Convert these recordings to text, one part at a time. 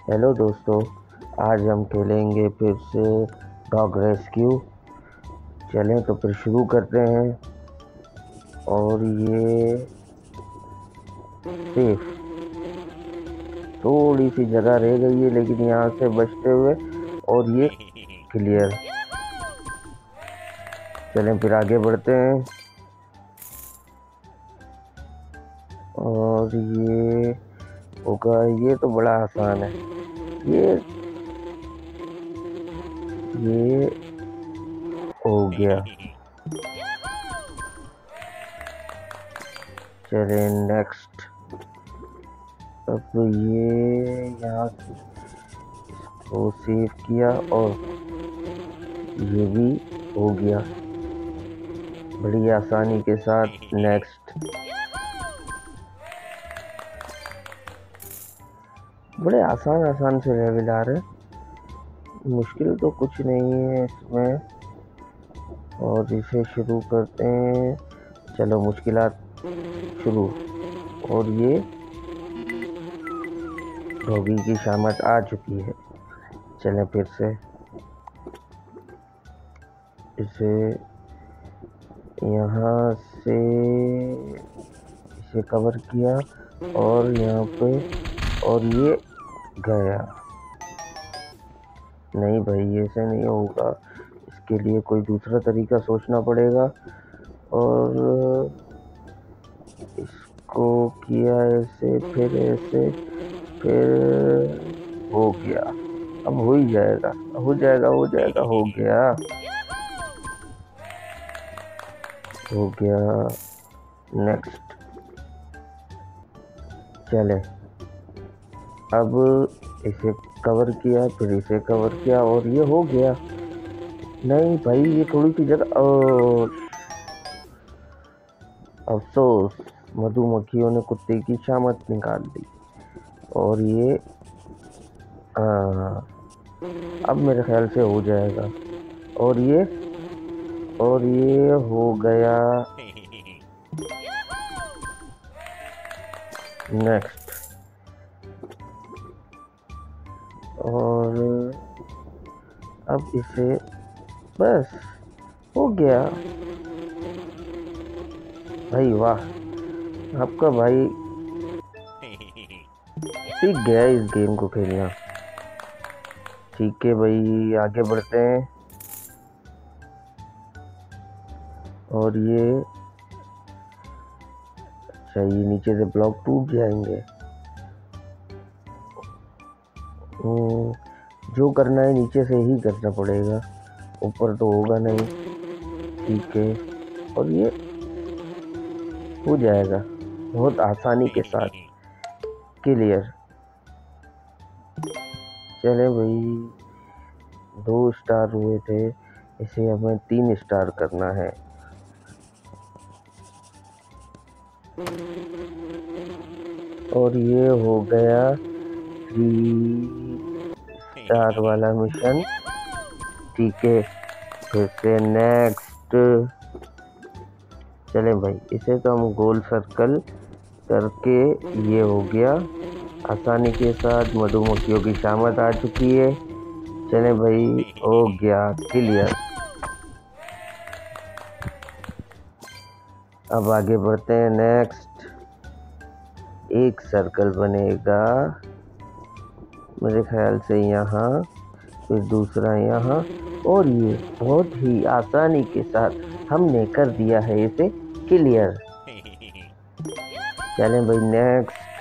Hello दोस्तों, आज हम खेलेंगे फिर से डॉग रेस्क्यू। चलें तो फिर शुरू करते हैं। और ये सेफ, थोड़ी सी जगह रह गई है लेकिन यहाँ से बचते हुए, और ये क्लियर। चलें फिर आगे बढ़ते हैं। और ये होगा, ये तो बड़ा आसान है। ये हो गया। चलें नेक्स्ट। अब ये यहाँ को सेव किया और ये भी हो गया बड़ी आसानी के साथ। नेक्स्ट। बड़े आसान से लेवल आ रहे, मुश्किल तो कुछ नहीं है इसमें। और इसे शुरू करते हैं। चलो मुश्किलात शुरू। और ये डॉगी की शामत आ चुकी है। चलें फिर से इसे यहाँ से इसे कवर किया और यहाँ पे, और ये गया। नहीं भाई, ऐसे नहीं होगा, इसके लिए कोई दूसरा तरीका सोचना पड़ेगा। और इसको किया ऐसे, फिर ऐसे, फिर हो गया। अब हो ही जाएगा, हो जाएगा, हो जाएगा, हो गया, हो गया। नेक्स्ट। चले, अब इसे कवर किया, फिर इसे कवर किया और ये हो गया। नहीं भाई, ये थोड़ी सी जगह, अफसोस, मधुमक्खियों ने कुत्ते की शामत निकाल दी। और ये अब मेरे ख्याल से हो जाएगा। और ये हो गया। नेक्स्ट। और अब इसे, बस हो गया। भाई वाह, आपका भाई सीख गया इस गेम को खेलना। ठीक है भाई, आगे बढ़ते हैं। और ये, अच्छा, ये नीचे से ब्लॉक टूट जाएंगे। जो करना है नीचे से ही करना पड़ेगा, ऊपर तो होगा नहीं। ठीक है, और ये हो जाएगा बहुत आसानी के साथ। क्लियर। चले भाई, 2 स्टार हुए थे, इसे हमें 3 स्टार करना है। और ये हो गया 3 स्टार वाला मिशन। ठीक है, फिर से नेक्स्ट। चलें भाई, इसे तो हम गोल सर्कल करके, ये हो गया आसानी के साथ। मधुमक्खियों की शामत आ चुकी है। चलें भाई, हो गया क्लियर। अब आगे बढ़ते हैं। नेक्स्ट। एक सर्कल बनेगा मेरे ख्याल से यहाँ, फिर दूसरा यहाँ, और ये बहुत ही आसानी के साथ हमने कर दिया है इसे क्लियर। चलें भाई नेक्स्ट।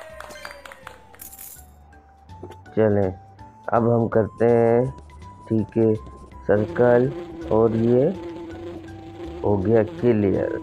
चलें, अब हम करते हैं। ठीक है, सर्कल, और ये हो गया क्लियर।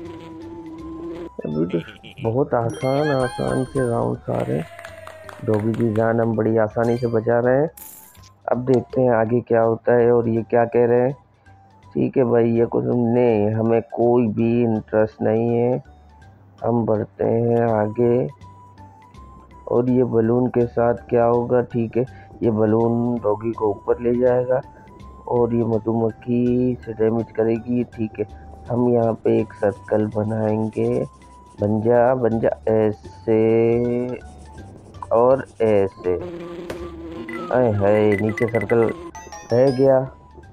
अभी तो बहुत आसान से राउंड आ रहे हैं। डॉगी की जान हम बड़ी आसानी से बचा रहे हैं। अब देखते हैं आगे क्या होता है और ये क्या कह रहे हैं। ठीक है भाई, ये कुछ नहीं, हमें कोई भी इंटरेस्ट नहीं है। हम बढ़ते हैं आगे। और ये बलून के साथ क्या होगा। ठीक है, ये बलून डॉगी को ऊपर ले जाएगा और ये मधुमक्खी से डैमेज करेगी। ठीक है, हम यहाँ पे एक सर्कल बनाएंगे। बन जा ऐसे, और ऐसे। अरे है नीचे सर्कल रह गया,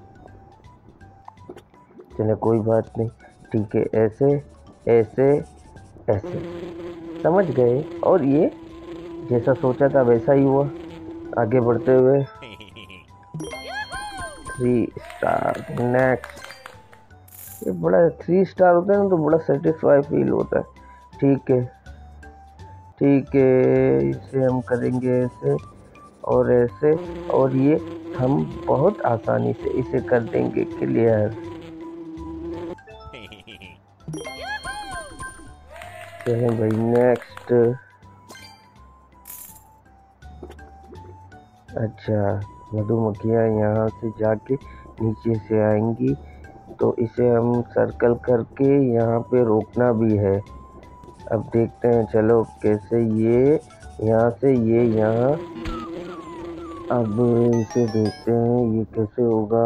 चले कोई बात नहीं। ठीक है, ऐसे ऐसे ऐसे, समझ गए। और ये जैसा सोचा था वैसा ही हुआ। आगे बढ़ते हुए 3 स्टार नेक्स्ट। ये बड़ा 3 स्टार होता है ना तो बड़ा सेटिस्फाई फील होता है। ठीक है ठीक है, इसे हम करेंगे ऐसे और ऐसे, और ये हम बहुत आसानी से इसे कर देंगे क्लियर। चलें भाई नेक्स्ट। अच्छा, मधुमक्खियाँ यहाँ से जाके नीचे से आएंगी, तो इसे हम सर्कल करके यहाँ पे रोकना भी है। अब देखते हैं चलो कैसे ये यहाँ से ये यहाँ। अब इसे देखते हैं ये कैसे होगा।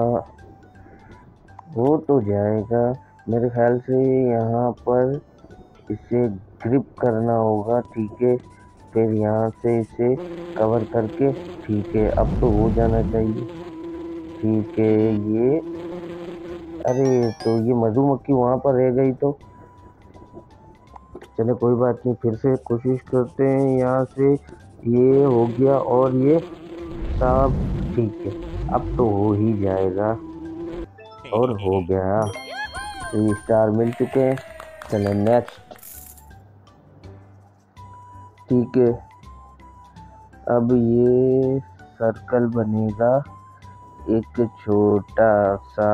हो तो जाएगा मेरे ख्याल से। यहाँ पर इसे ग्रिप करना होगा, ठीक है। फिर यहाँ से इसे कवर करके, ठीक है अब तो हो जाना चाहिए। ठीक है ये, अरे तो ये मधुमक्खी वहाँ पर रह गई तो चले कोई बात नहीं, फिर से कोशिश करते हैं। यहाँ से ये हो गया और ये सब ठीक है, अब तो हो ही जाएगा। और हो गया, 3 स्टार मिल चुके हैं। चले नेक्स्ट। ठीक है, अब ये सर्कल बनेगा एक छोटा सा,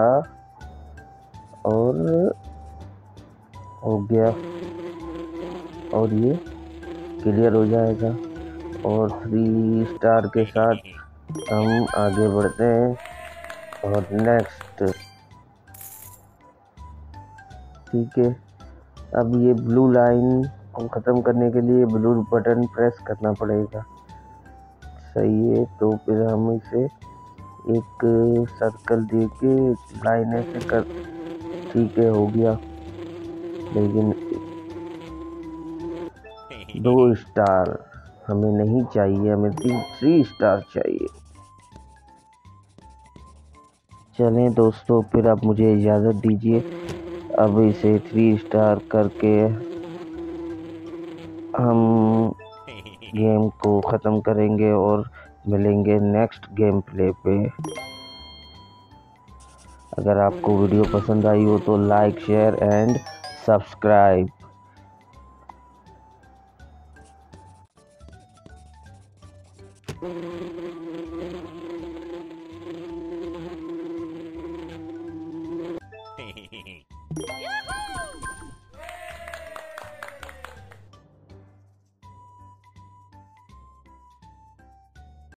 और हो गया, और ये क्लियर हो जाएगा। और 3 स्टार के साथ हम आगे बढ़ते हैं और नेक्स्ट। ठीक है, अब ये ब्लू लाइन को ख़त्म करने के लिए ब्लू बटन प्रेस करना पड़ेगा। सही है, तो फिर हम इसे एक सर्कल दे के लाइन ऐसे कर, ठीक है हो गया। लेकिन 2 स्टार हमें नहीं चाहिए, हमें 3 स्टार चाहिए। चलें दोस्तों, फिर आप मुझे इजाज़त दीजिए। अब इसे 3 स्टार करके हम गेम को ख़त्म करेंगे और मिलेंगे नेक्स्ट गेम प्ले पे। अगर आपको वीडियो पसंद आई हो तो लाइक शेयर एंड सब्सक्राइब।